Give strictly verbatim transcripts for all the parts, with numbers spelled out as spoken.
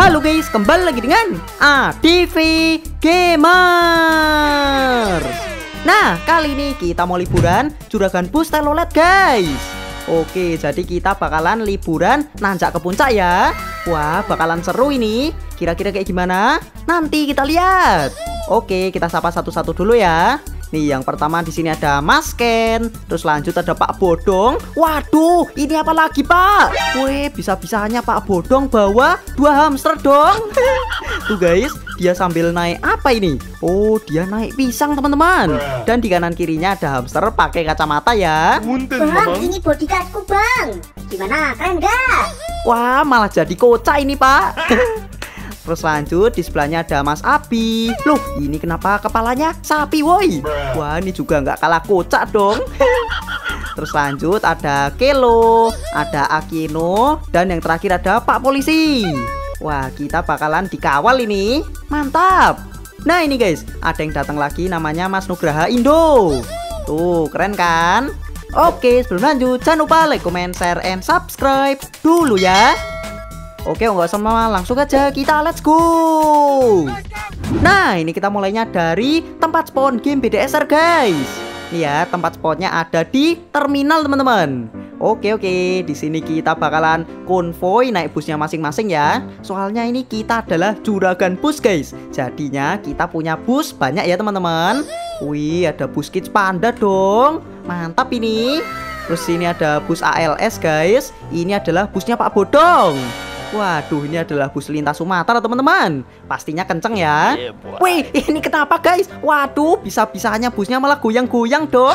Halo guys, kembali lagi dengan A D V Gamer. Nah, kali ini kita mau liburan Juragan Bus Telolet guys. Oke, jadi kita bakalan liburan nanjak ke puncak ya. Wah, bakalan seru ini. Kira-kira kayak gimana? Nanti kita lihat. Oke, kita sapa satu-satu dulu ya. Nih, yang pertama di sini ada Mas Ken, terus lanjut ada Pak Bodong. Waduh, ini apa lagi Pak? Weh, bisa-bisanya Pak Bodong bawa dua hamster dong. Tuh guys, dia sambil naik apa ini? Oh, dia naik pisang teman-teman. Dan di kanan kirinya ada hamster pakai kacamata ya. Bang, ini bodyguardku bang. Gimana, keren gak? Wah, malah jadi kocak ini Pak. Terus lanjut di sebelahnya ada Mas Abi. Loh, ini kenapa kepalanya sapi woi? Wah, ini juga nggak kalah kocak dong. Terus lanjut ada Kelo, ada Akino, dan yang terakhir ada Pak Polisi. Wah, kita bakalan dikawal ini. Mantap. Nah ini guys, ada yang datang lagi namanya Mas Nugraha Indo. Tuh, keren kan? Oke, sebelum lanjut jangan lupa like, comment, share, and subscribe dulu ya. Oke, nggak usah lama, langsung aja kita let's go. Nah, ini kita mulainya dari tempat spawn game B D S R guys. Nih ya, tempat spawnnya ada di terminal teman-teman. Oke oke, di sini kita bakalan konvoy naik busnya masing-masing ya. Soalnya ini kita adalah Juragan Bus guys. Jadinya kita punya bus banyak ya teman-teman. Wih, ada bus Kids Panda dong. Mantap ini. Terus ini ada bus A L S guys. Ini adalah busnya Pak Bodong. Waduh, ini adalah bus lintas Sumatera teman-teman. Pastinya kenceng ya. Wih, ini kenapa guys? Waduh, bisa-bisanya busnya malah goyang-goyang dong.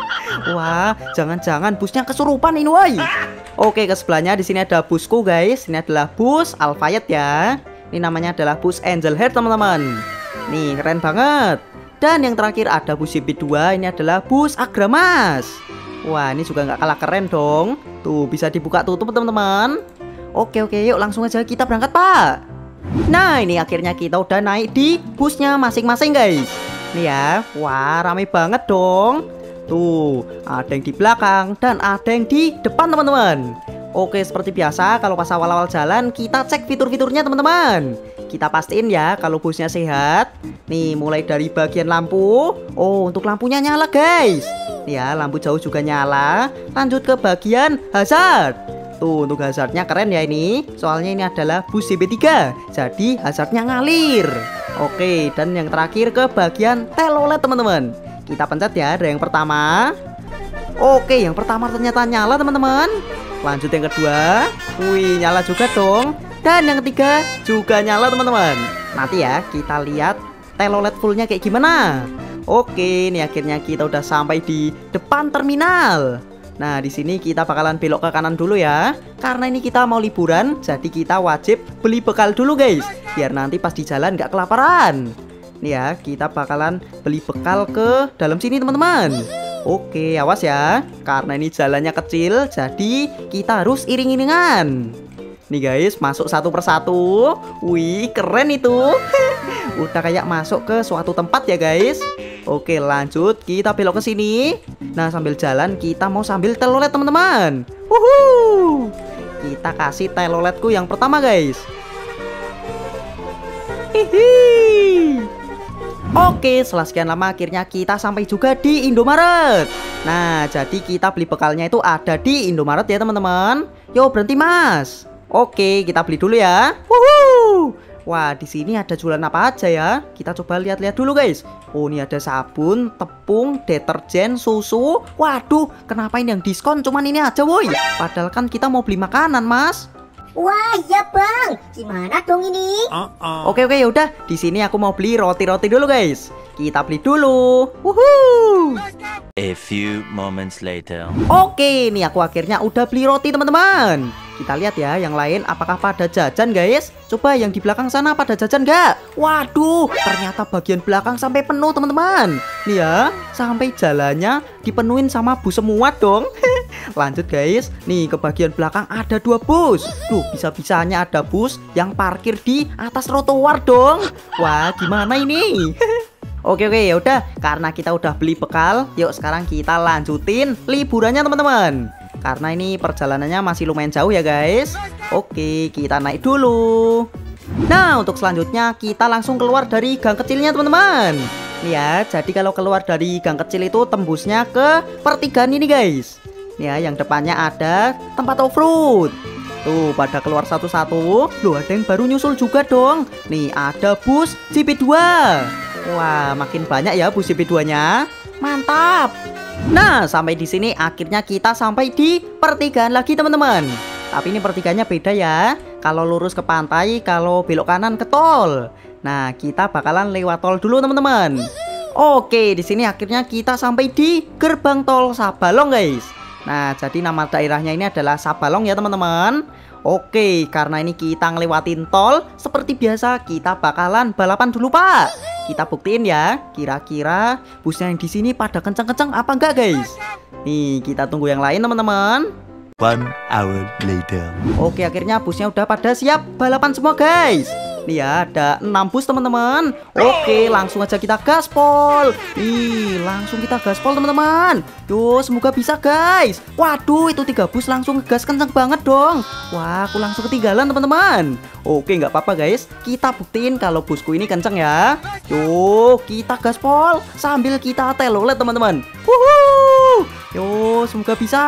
Wah, jangan-jangan busnya kesurupan ini woi. Oke, ke sebelahnya di sini ada busku guys. Ini adalah bus Alfayet ya. Ini namanya adalah bus Angel Heart teman-teman. Nih, keren banget. Dan yang terakhir ada bus J P dua. Ini adalah bus Agramas. Wah, ini juga nggak kalah keren dong. Tuh, bisa dibuka tutup teman-teman. Oke oke, yuk langsung aja kita berangkat Pak. Nah, ini akhirnya kita udah naik di busnya masing-masing guys. Nih ya, wah rame banget dong. Tuh, ada yang di belakang dan ada yang di depan teman-teman. Oke, seperti biasa kalau pas awal-awal jalan kita cek fitur-fiturnya teman-teman. Kita pastiin ya kalau busnya sehat. Nih, mulai dari bagian lampu. Oh, untuk lampunya nyala guys. Nih ya, lampu jauh juga nyala. Lanjut ke bagian hazard. Tuh, untuk hazardnya keren ya ini. Soalnya ini adalah bus J B tiga. Jadi hazardnya ngalir. Oke, dan yang terakhir ke bagian telolet teman-teman. Kita pencet ya, ada yang pertama. Oke, yang pertama ternyata nyala teman-teman. Lanjut yang kedua. Wih, nyala juga dong. Dan yang ketiga juga nyala teman-teman. Nanti ya kita lihat telolet fullnya kayak gimana. Oke, ini akhirnya kita udah sampai di depan terminal. Nah, di sini kita bakalan belok ke kanan dulu ya. Karena ini kita mau liburan, jadi kita wajib beli bekal dulu guys. Biar nanti pas di jalan nggak kelaparan. Nih ya, kita bakalan beli bekal ke dalam sini teman-teman. Oke, awas ya. Karena ini jalannya kecil, jadi kita harus iring-iringan. Nih guys, masuk satu persatu. Wih, keren itu. Udah kayak masuk ke suatu tempat ya guys. Oke, lanjut kita belok ke sini. Nah, sambil jalan kita mau sambil telolet teman-teman. Wuhu. Kita kasih teloletku yang pertama guys. Hihi. Oke, setelah sekian lama akhirnya kita sampai juga di Indomaret. Nah, jadi kita beli bekalnya itu ada di Indomaret ya teman-teman. Yo, berhenti mas. Oke, kita beli dulu ya. Wuhu. Wah, di sini ada jualan apa aja ya? Kita coba lihat-lihat dulu guys. Oh, ini ada sabun, tepung, deterjen, susu. Waduh, kenapa ini yang diskon cuman ini aja woi? Padahal kan kita mau beli makanan, Mas. Wah, iya bang. Gimana dong ini? Uh-uh. Oke oke, yaudah. Di sini aku mau beli roti-roti dulu guys. Kita beli dulu. Wuhuu. A few moments later. Oke, nih aku akhirnya udah beli roti teman-teman. Kita lihat ya yang lain apakah pada jajan guys. Coba yang di belakang sana pada jajan gak? Waduh, ternyata bagian belakang sampai penuh teman-teman. Nih ya, sampai jalannya dipenuhin sama bus semua dong. Lanjut guys, nih ke bagian belakang ada dua bus. Tuh, bisa-bisanya ada bus yang parkir di atas trotoar dong. Wah, gimana ini? Oke oke, ya udah, karena kita udah beli bekal, yuk sekarang kita lanjutin liburannya teman-teman. Karena ini perjalanannya masih lumayan jauh ya guys. Oke, kita naik dulu. Nah, untuk selanjutnya kita langsung keluar dari gang kecilnya teman-teman. Nih ya, jadi kalau keluar dari gang kecil itu tembusnya ke pertigaan ini guys. Nih ya, yang depannya ada tempat off-road. Tuh, pada keluar satu-satu. Loh, ada yang baru nyusul juga dong. Nih, ada bus G P dua. Wah, makin banyak ya bus G P dua-nya. Mantap. Nah, sampai di sini akhirnya kita sampai di pertigaan lagi teman-teman. Tapi ini pertigaannya beda ya. Kalau lurus ke pantai, kalau belok kanan ke tol. Nah, kita bakalan lewat tol dulu teman-teman. Oke, di sini akhirnya kita sampai di gerbang tol Sabalong guys. Nah, jadi nama daerahnya ini adalah Sabalong ya teman-teman. Oke, karena ini kita ngelewatin tol, seperti biasa kita bakalan balapan dulu Pak. Kita buktiin ya, kira-kira busnya yang di sini pada kenceng-kenceng apa enggak guys. Nih, kita tunggu yang lain teman-teman. One hour later. Oke, akhirnya busnya udah pada siap balapan semua guys. Nih ya, ada enam bus teman-teman. Oke, langsung aja kita gaspol. Ih, langsung kita gaspol teman-teman. Yo, semoga bisa guys. Waduh, itu tiga bus langsung gas kenceng banget dong. Wah, aku langsung ketinggalan teman-teman. Oke, nggak apa-apa guys. Kita buktiin kalau busku ini kenceng ya. Yo, kita gaspol sambil kita telolet teman-teman. Wuhu. Yo, semoga bisa.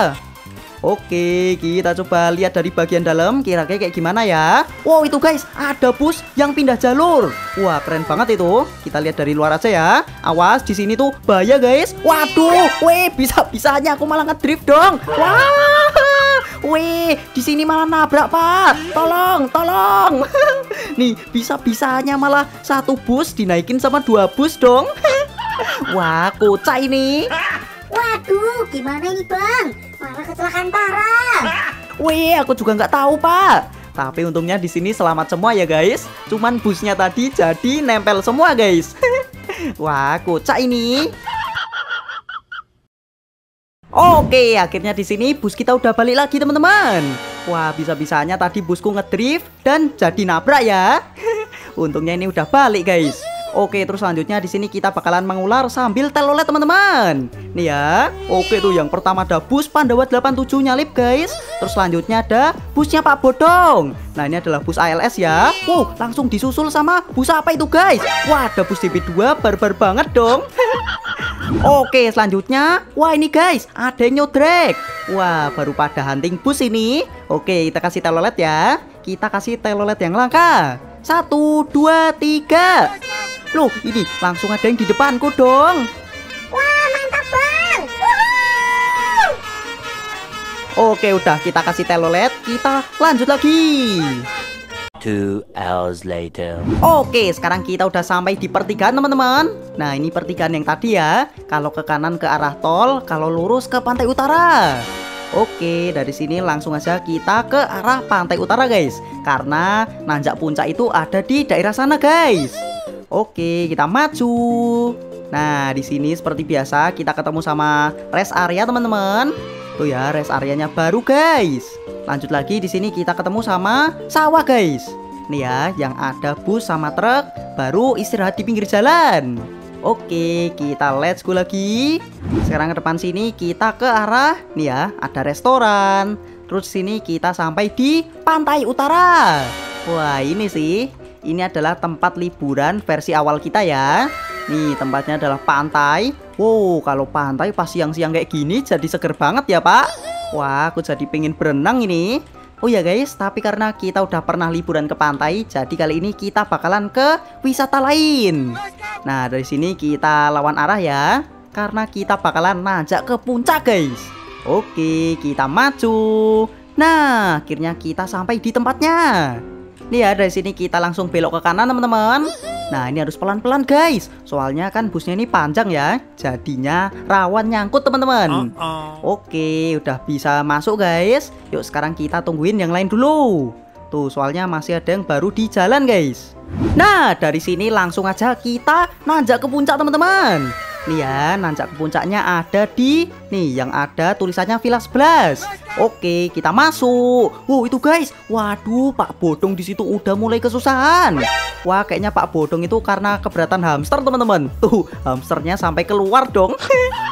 Oke, kita coba lihat dari bagian dalam kira-kira kayak gimana ya. Wow, itu guys, ada bus yang pindah jalur. Wah, keren banget itu. Kita lihat dari luar aja ya. Awas, di sini tuh bahaya guys. Waduh, weh, bisa-bisanya aku malah ngedrift dong. Wah, weh, di sini malah nabrak Pak. Tolong, tolong. Nih, bisa-bisanya malah satu bus dinaikin sama dua bus dong. Wah, kocak ini. Waduh, gimana ini bang? Malah kecelakaan parah. Wih, aku juga nggak tahu Pak. Tapi untungnya di sini selamat semua ya guys. Cuman busnya tadi jadi nempel semua guys. Wah, kocak ini. Oke, akhirnya di sini bus kita udah balik lagi teman-teman. Wah, bisa-bisanya tadi busku ngedrift dan jadi nabrak ya. Untungnya ini udah balik guys. Oke, terus selanjutnya di sini kita bakalan mengular sambil telolet teman-teman. Nih ya. Oke tuh, yang pertama ada bus Pandawa delapan tujuh nyalip guys. Terus selanjutnya ada busnya Pak Bodong. Nah, ini adalah bus A L S ya. Wow, langsung disusul sama bus apa itu guys? Wah, ada bus D B dua, barbar banget dong. Oke, selanjutnya, wah ini guys, ada yang nyodrek. Wah, baru pada hunting bus ini. Oke, kita kasih telolet ya. Kita kasih telolet yang langka. Satu, dua, tiga. Loh, ini langsung ada yang di depanku dong. Wah, mantap bang. Woohoo! Oke, udah kita kasih telolet. Kita lanjut lagi. Two hours later. Oke, sekarang kita udah sampai di pertigaan teman-teman. Nah, ini pertigaan yang tadi ya. Kalau ke kanan ke arah tol, kalau lurus ke pantai utara. Oke, dari sini langsung aja kita ke arah pantai utara guys. Karena nanjak puncak itu ada di daerah sana guys. Oke, kita maju. Nah, di sini seperti biasa kita ketemu sama rest area teman-teman. Tuh ya, rest areanya baru guys. Lanjut lagi, di sini kita ketemu sama sawah guys. Nih ya, yang ada bus sama truk baru istirahat di pinggir jalan. Oke, kita let's go lagi. Sekarang ke depan sini kita ke arah nih ya, ada restoran. Terus sini kita sampai di pantai utara. Wah, ini sih, ini adalah tempat liburan versi awal kita ya. Nih, tempatnya adalah pantai. Wow, kalau pantai pas siang-siang kayak gini jadi seger banget ya Pak. Wah, aku jadi pengen berenang ini. Oh ya guys, tapi karena kita udah pernah liburan ke pantai, jadi kali ini kita bakalan ke wisata lain. Nah, dari sini kita lawan arah ya, karena kita bakalan nanjak ke puncak guys. Oke, kita maju. Nah, akhirnya kita sampai di tempatnya. Nih ya, dari sini kita langsung belok ke kanan teman-teman. Nah, ini harus pelan-pelan guys, soalnya kan busnya ini panjang ya, jadinya rawan nyangkut teman-teman. uh -uh. Oke, udah bisa masuk guys. Yuk sekarang kita tungguin yang lain dulu. Tuh, soalnya masih ada yang baru di jalan guys. Nah, dari sini langsung aja kita nanjak ke puncak teman-teman. Nih ya, nanjak ke puncaknya ada di nih yang ada tulisannya Villa sebelas. Oke, kita masuk. Wow, itu guys. Waduh, Pak Bodong di situ udah mulai kesusahan. Wah, kayaknya Pak Bodong itu karena keberatan hamster, teman-teman. Tuh, hamsternya sampai keluar dong.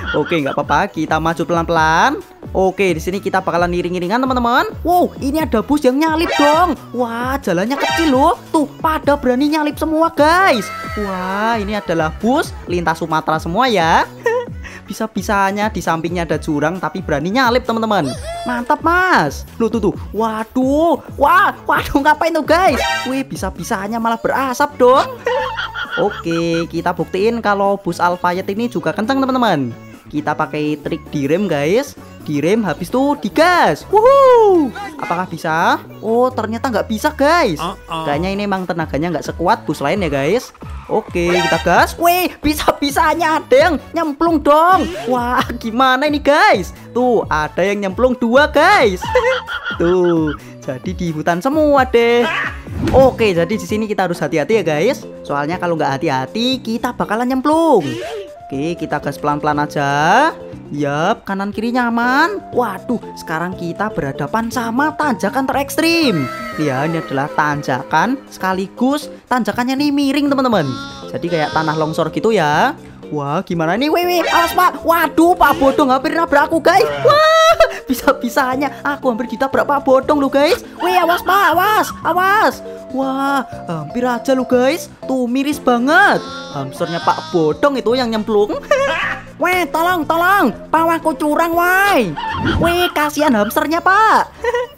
Oke, nggak apa-apa, kita maju pelan-pelan. Oke, di sini kita bakalan iring-iringan teman-teman. Wow, ini ada bus yang nyalip dong. Wah, jalannya kecil loh. Tuh, pada berani nyalip semua guys. Wah, ini adalah bus lintas Sumatera semua ya. Bisa-bisanya di sampingnya ada jurang tapi berani nyalip teman-teman. Mantap mas. Loh tuh tuh. Waduh. Wah, waduh ngapain tuh guys? Wih, bisa-bisanya malah berasap dong. Oke, kita buktiin kalau bus Alfayet ini juga kencang teman-teman. Kita pakai trik direm guys. Direm habis tuh digas. Wuhu. Apakah bisa? Oh, ternyata nggak bisa guys. Kayaknya ini emang tenaganya nggak sekuat bus lain ya guys. Oke, kita gas. Wih, bisa-bisanya ada yang nyemplung dong. Wah, gimana ini guys? Tuh, ada yang nyemplung dua guys. Tuh, jadi di hutan semua deh. Oke, jadi di sini kita harus hati-hati ya guys. Soalnya kalau nggak hati-hati, kita bakalan nyemplung. Oke, kita gas pelan-pelan aja. Yap, kanan kiri nyaman. Waduh, sekarang kita berhadapan sama tanjakan terekstrim. Ya, ini adalah tanjakan sekaligus tanjakannya nih miring teman-teman. Jadi kayak tanah longsor gitu ya. Wah, gimana nih? Wih, awas pak. Waduh, Pak Bodong hampir nabrak aku guys. Wah, bisa-bisanya aku hampir ditabrak Pak Bodong loh guys. Wih, awas pak, awas, awas. Wah, hampir aja loh guys. Tuh miris banget. Hamsternya Pak Bodong itu yang nyemplung. Weh, tolong, tolong. Pawangku curang, woi. Weh, kasihan hamsternya pak.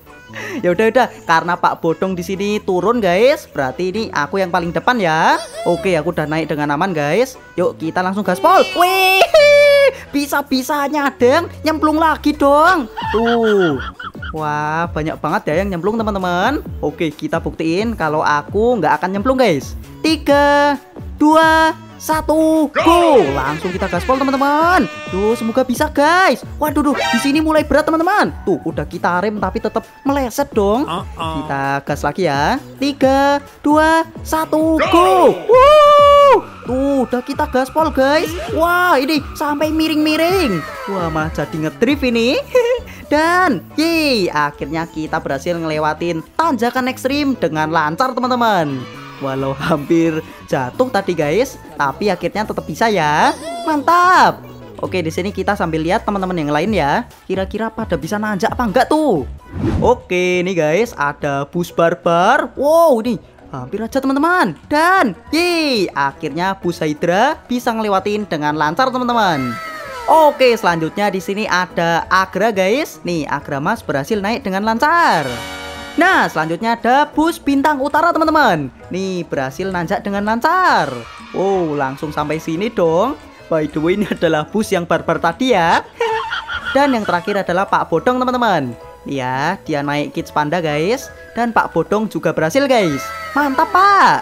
Ya udah udah, karena Pak Bodong di sini turun guys, berarti ini aku yang paling depan ya. Oke, aku udah naik dengan aman guys. Yuk kita langsung gaspol. Wih, bisa-bisanya ada yang nyemplung lagi dong. Tuh. Wah, banyak banget ya yang nyemplung teman-teman. Oke, kita buktiin kalau aku nggak akan nyemplung guys. Tiga, dua, satu, go! Langsung kita gaspol teman-teman. Tuh, semoga bisa guys. Waduh, duh, di sini mulai berat teman-teman. Tuh, udah kita rem tapi tetap meleset dong. Kita gas lagi ya. Tiga, dua, satu, go! Wuh! Tuh, udah kita gaspol guys. Wah, ini sampai miring-miring. Wah, malah jadi ngedrift ini. Dan, yeay, akhirnya kita berhasil ngelewatin tanjakan ekstrim dengan lancar teman-teman. Walau hampir jatuh tadi guys, tapi akhirnya tetap bisa ya. Mantap. Oke, di sini kita sambil lihat teman-teman yang lain ya. Kira-kira pada bisa nanjak apa enggak tuh? Oke, nih guys, ada bus barbar. Wow, nih hampir aja teman-teman. Dan, yeay, akhirnya bus Hydra bisa ngelewatin dengan lancar teman-teman. Oke, selanjutnya di sini ada Agra guys. Nih, Agra Mas berhasil naik dengan lancar. Nah, selanjutnya ada bus Bintang Utara teman-teman. Nih, berhasil nanjak dengan lancar. Wow, langsung sampai sini dong. By the way, ini adalah bus yang barbar tadi ya. Dan yang terakhir adalah Pak Bodong teman-teman. Ya, dia naik Kids Panda guys. Dan Pak Bodong juga berhasil guys. Mantap Pak.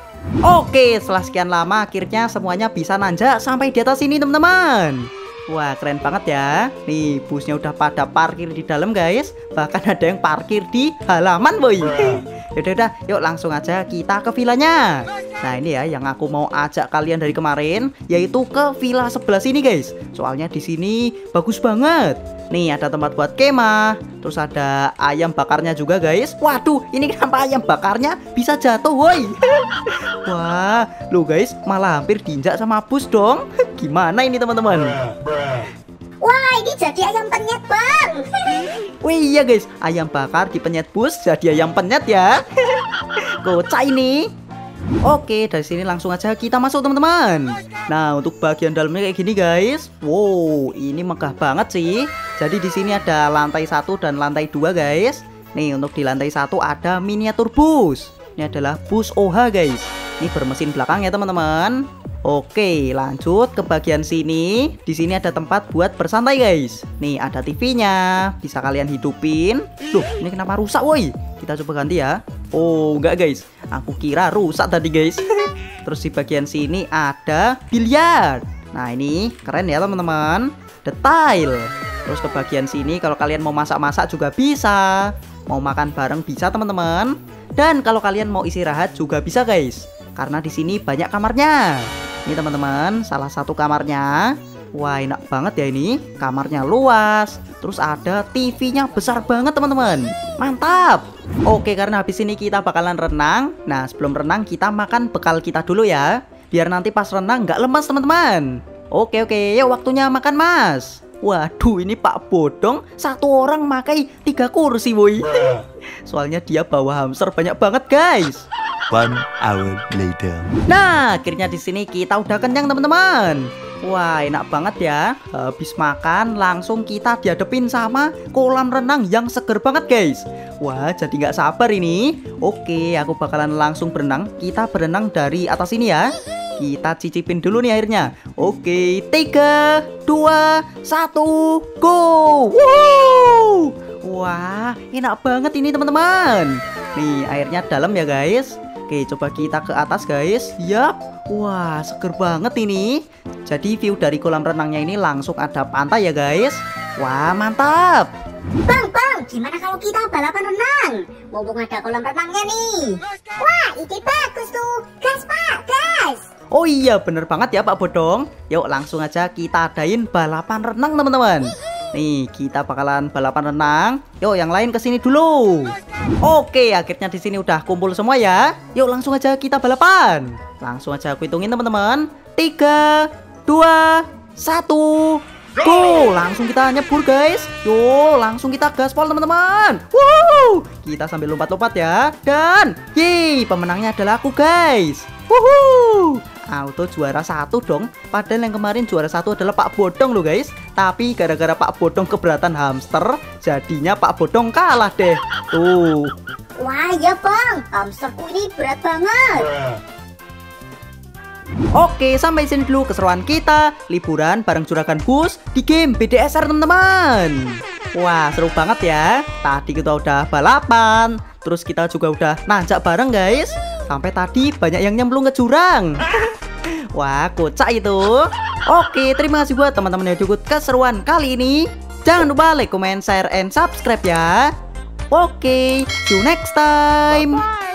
Oke, setelah sekian lama akhirnya semuanya bisa nanjak sampai di atas sini teman-teman. Wah, keren banget ya. Nih, busnya udah pada parkir di dalam guys. Bahkan ada yang parkir di halaman boy. Yaudah, udah, yuk langsung aja kita ke villanya. Nah, ini ya yang aku mau ajak kalian dari kemarin, yaitu ke villa sebelah sini guys. Soalnya di sini bagus banget. Nih, ada tempat buat kemah. Terus ada ayam bakarnya juga guys. Waduh, ini kenapa ayam bakarnya bisa jatuh woi. Wah, lu guys malah hampir diinjak sama bus dong. Gimana ini teman-teman? Wah, ini jadi ayam penyet bang. Wih, iya guys, ayam bakar di penyet bus jadi ayam penyet ya. Kocak ini. Oke, dari sini langsung aja kita masuk teman-teman. Nah, untuk bagian dalamnya kayak gini guys. Wow, ini megah banget sih. Jadi di sini ada lantai satu dan lantai dua guys. Nih, untuk di lantai satu ada miniatur bus. Ini adalah bus O H guys. Ini bermesin belakang ya teman-teman. Oke, lanjut ke bagian sini. Di sini ada tempat buat bersantai guys. Nih, ada T V-nya, bisa kalian hidupin. Loh, ini kenapa rusak woi? Kita coba ganti ya. Oh, enggak guys. Aku kira rusak tadi guys. Terus di bagian sini ada biliar. Nah, ini keren ya teman-teman. Detail. Terus ke bagian sini kalau kalian mau masak-masak juga bisa. Mau makan bareng bisa teman-teman. Dan kalau kalian mau istirahat juga bisa guys. Karena di sini banyak kamarnya. Ini teman-teman, salah satu kamarnya. Wah, enak banget ya ini. Kamarnya luas. Terus ada T V-nya besar banget teman-teman. Mantap. Oke, karena habis ini kita bakalan renang. Nah, sebelum renang kita makan bekal kita dulu ya. Biar nanti pas renang nggak lemas teman-teman. Oke oke, yuk waktunya makan Mas. Waduh, ini Pak Bodong satu orang makai tiga kursi boy. Soalnya dia bawa hamster banyak banget guys. One hour later. Nah, akhirnya di sini kita udah kenyang teman-teman. Wah, enak banget ya. Habis makan langsung kita dihadepin sama kolam renang yang seger banget guys. Wah, jadi nggak sabar ini. Oke, aku bakalan langsung berenang. Kita berenang dari atas ini ya. Kita cicipin dulu nih airnya. Oke, tiga, dua, satu, go. Wow. Wah, enak banget ini teman-teman. Nih, airnya dalam ya guys. Oke, coba kita ke atas guys. Yap. Wah, seger banget ini. Jadi view dari kolam renangnya ini langsung ada pantai ya guys. Wah, mantap. Bang, bang, gimana kalau kita balapan renang? Mumpung ada kolam renangnya nih. Wah, ide bagus tuh. Gas pak, gas. Oh iya, bener banget ya Pak Bodong. Yuk langsung aja kita adain balapan renang teman-teman. Nih, kita bakalan balapan renang. Yuk, yang lain kesini dulu. Oke, akhirnya di sini udah kumpul semua ya. Yuk langsung aja kita balapan. Langsung aja aku hitungin teman-teman. Tiga, dua, satu, go. Langsung kita nyebur guys. Yuk, langsung kita gaspol teman-teman. Wow, kita sambil lompat-lompat ya. Dan, yeay, pemenangnya adalah aku guys. Wuhu, auto juara satu dong. Padahal yang kemarin juara satu adalah Pak Bodong loh guys. Tapi gara-gara Pak Bodong keberatan hamster, jadinya Pak Bodong kalah deh. Tuh. Wah ya bang, hamsterku ini berat banget. Oke, sampai sini dulu keseruan kita liburan bareng Juragan Bus di game B D S R teman-teman. Wah, seru banget ya. Tadi kita udah balapan, terus kita juga udah nanjak bareng guys. Sampai tadi banyak yang nyemplung ke jurang. Wah, kocak itu. Oke, terima kasih buat teman-teman yang ikut keseruan kali ini. Jangan lupa like, comment, share, and subscribe ya. Oke, see you next time.